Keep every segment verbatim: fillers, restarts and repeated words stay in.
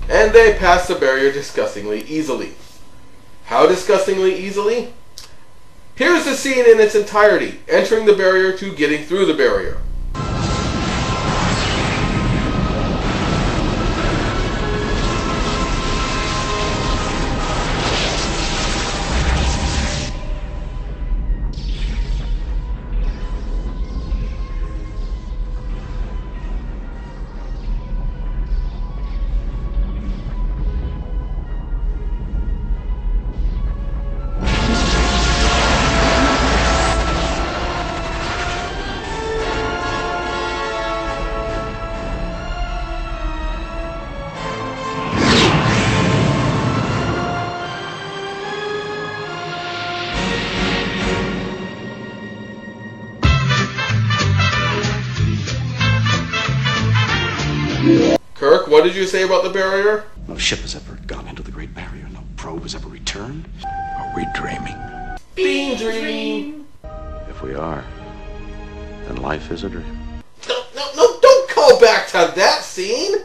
And they pass the barrier disgustingly easily. How disgustingly easily? Here's the scene in its entirety, entering the barrier to getting through the barrier. Kirk, what did you say about the barrier? No ship has ever gone into the Great Barrier. No probe has ever returned. Are we dreaming? Bean dream! If we are, then life is a dream. No, no, no, don't call back to that scene!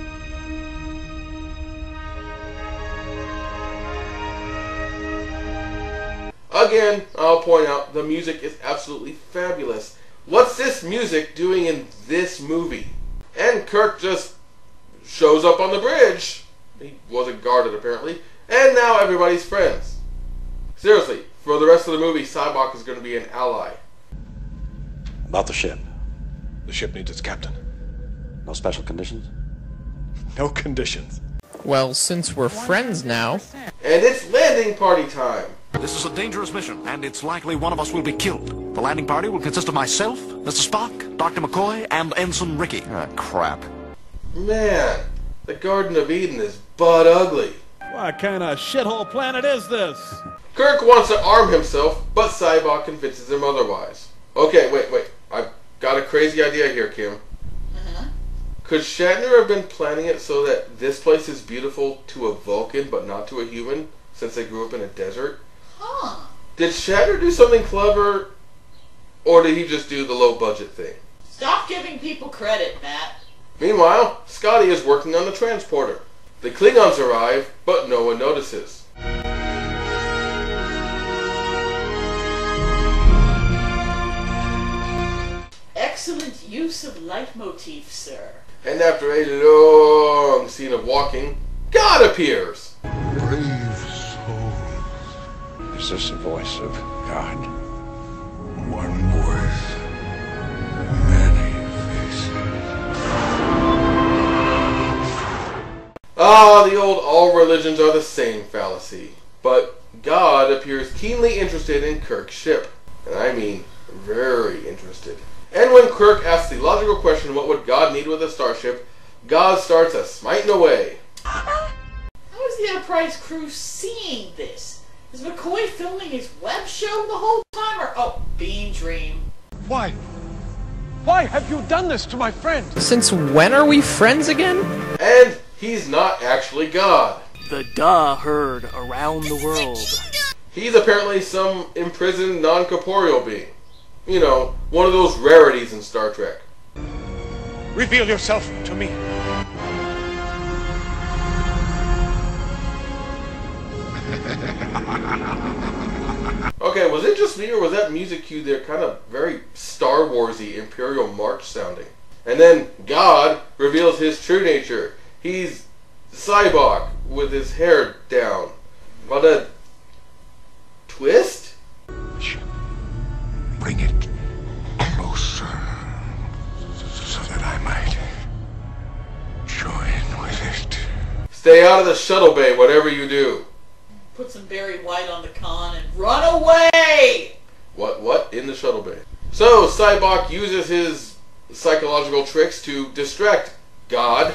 Again, I'll point out, the music is absolutely fabulous. What's this music doing in this movie? And Kirk just shows up on the bridge. He wasn't guarded, apparently. And now everybody's friends. Seriously, for the rest of the movie, Sybok is going to be an ally. About the ship. The ship needs its captain. No special conditions? No conditions. Well, since we're friends now... And it's landing party time. This is a dangerous mission, and it's likely one of us will be killed. The landing party will consist of myself, Mister Spock, Doctor McCoy, and Ensign Ricky. Ah, crap. Man, the Garden of Eden is butt ugly. What kind of shithole planet is this? Kirk wants to arm himself, but Sybok convinces him otherwise. Okay, wait, wait. I've got a crazy idea here, Kim. Uh-huh. Could Shatner have been planning it so that this place is beautiful to a Vulcan, but not to a human, since they grew up in a desert? Huh. Did Shatner do something clever, or did he just do the low-budget thing? Stop giving people credit, Matt. Meanwhile, Scotty is working on the transporter. The Klingons arrive, but no one notices. Excellent use of leitmotif, sir. And after a long scene of walking, God appears! Brave souls. Is this the voice of God? One voice. Many faces. Ah, the old all religions are the same fallacy. But God appears keenly interested in Kirk's ship. And I mean, very interested. And when Kirk asks the logical question, what would God need with a starship, God starts a smiting away. How is the Enterprise crew seeing this? Is McCoy filming his web show the whole time, or oh, Bean Dream? Why? Why have you done this to my friend? Since when are we friends again? And he's not actually God. The duh heard around the world. He's apparently some imprisoned non-corporeal being. You know, one of those rarities in Star Trek. Reveal yourself to me. Okay, was it just me, or was that music cue there kind of very Star Wars-y Imperial March sounding? And then God reveals his true nature. He's Sybok with his hair down. What a twist? Bring it closer so that I might join with it. Stay out of the shuttle bay, whatever you do. Put some Barry White on the con and run away! What, what? In the shuttle bay. So, Sybok uses his psychological tricks to distract God,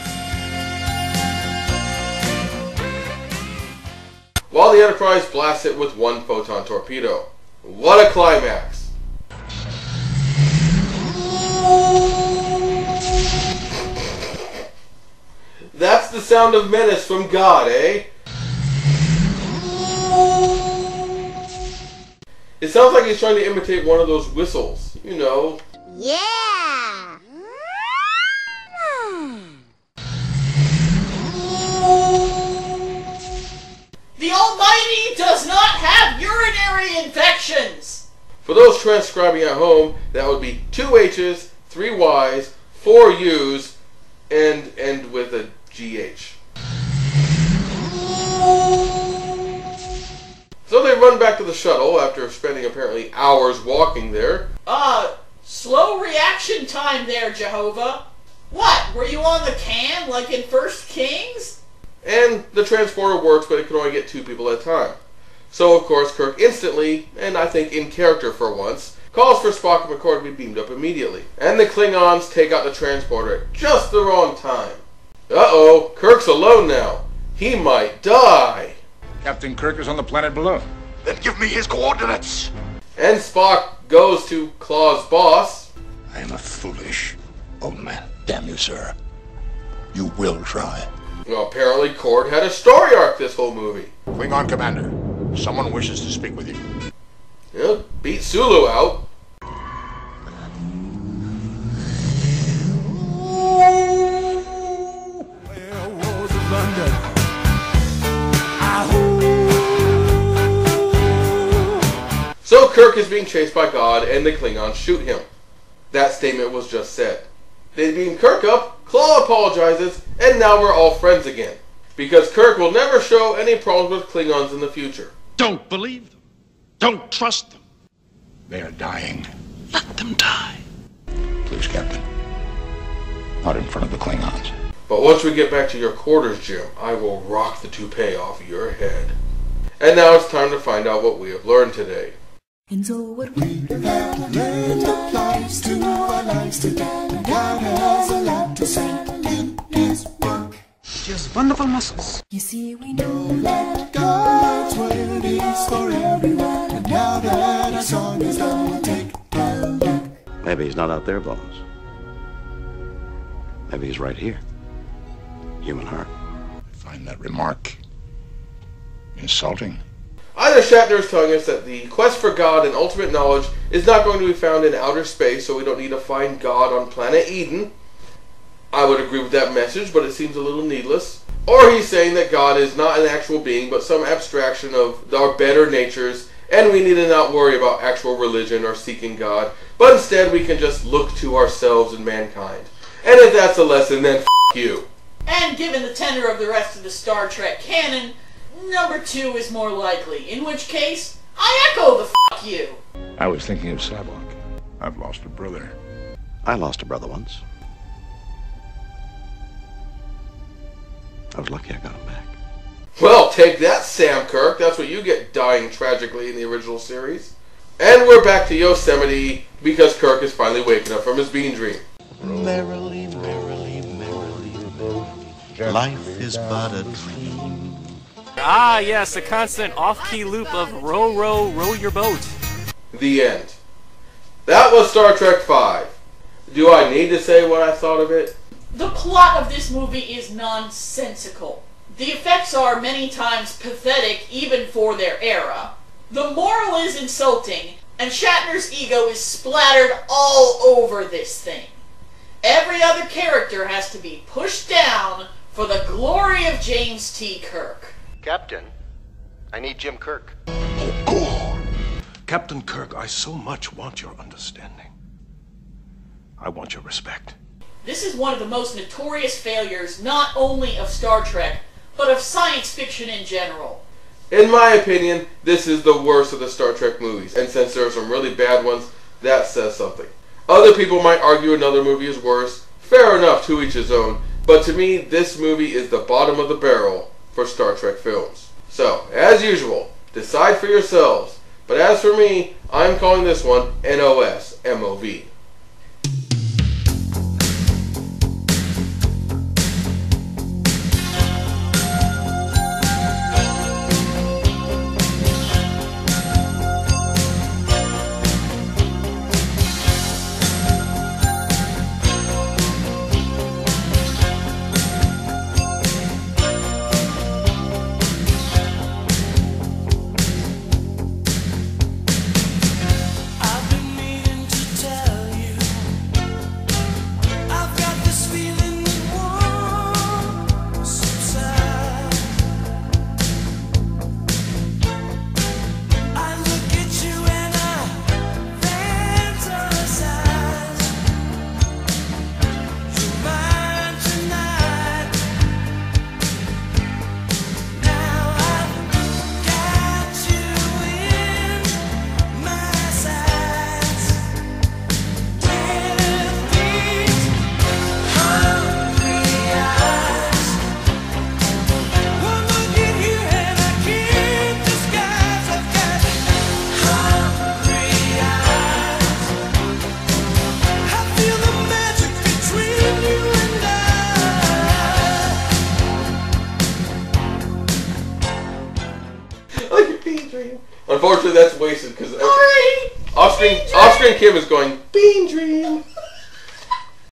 while the Enterprise blasts it with one photon torpedo. What a climax! That's the sound of menace from God, eh? It sounds like he's trying to imitate one of those whistles. You know. Yeah! Spidey does not have urinary infections! For those transcribing at home, that would be two H's, three Y's, four U's, and end with a G H. So they run back to the shuttle after spending apparently hours walking there. Uh, slow reaction time there, Jehovah. What, were you on the can like in First Kings? And the transporter works, but it can only get two people at a time. So of course Kirk instantly, and I think in character for once, calls for Spock and McCoy to be beamed up immediately. And the Klingons take out the transporter at just the wrong time. Uh-oh, Kirk's alone now. He might die. Captain Kirk is on the planet below. Then give me his coordinates. And Spock goes to Claw's boss. I am a foolish old man. Damn you, sir. You will try. Well, apparently Cord had a story arc this whole movie. Klingon Commander, someone wishes to speak with you. You know, beat Sulu out. So Kirk is being chased by God and the Klingons shoot him. That statement was just said. They beam Kirk up, Claw apologizes, and now we're all friends again. Because Kirk will never show any problems with Klingons in the future. Don't believe them. Don't trust them. They are dying. Let them die. Please, Captain. Not in front of the Klingons. But once we get back to your quarters, Jim, I will rock the toupee off your head. And now it's time to find out what we have learned today. And so what we have learned applies to our lives together. God has a lot to say in His book. Just wonderful muscles. You see, we know that God's word is for everyone. And now that our song is done, we'll take a look. Maybe he's not out there, Bones. Maybe he's right here. Human heart. I find that remark insulting. Either Shatner is telling us that the quest for God and ultimate knowledge is not going to be found in outer space, so we don't need to find God on planet Eden. I would agree with that message, but it seems a little needless. Or he's saying that God is not an actual being, but some abstraction of our better natures, and we need to not worry about actual religion or seeking God, but instead we can just look to ourselves and mankind. And if that's a lesson, then f*** you. And given the tenor of the rest of the Star Trek canon, number two is more likely, in which case, I echo the f*** you. I was thinking of Sabak. I've lost a brother. I lost a brother once. I was lucky I got him back. Well, take that, Sam Kirk. That's what you get dying tragically in the original series. And we're back to Yosemite because Kirk is finally waking up from his bean dream. Merrily, merrily, merrily, life is but a dream. Ah, yes, a constant off-key loop of row, row, row your boat. The end. That was Star Trek five. Do I need to say what I thought of it? The plot of this movie is nonsensical. The effects are many times pathetic even for their era. The moral is insulting, and Shatner's ego is splattered all over this thing. Every other character has to be pushed down for the glory of James T. Kirk. Captain, I need Jim Kirk. Oh, God. Captain Kirk, I so much want your understanding. I want your respect. This is one of the most notorious failures not only of Star Trek, but of science fiction in general. In my opinion, this is the worst of the Star Trek movies, and since there are some really bad ones, that says something. Other people might argue another movie is worse. Fair enough, to each his own, but to me, this movie is the bottom of the barrel for Star Trek films. So, as usual, decide for yourselves. But as for me, I'm calling this one N O S M O V. I've been meaning to tell you. unfortunately, that's wasted because Sorry. off-screen, off-screen Kim is going Bean Dream.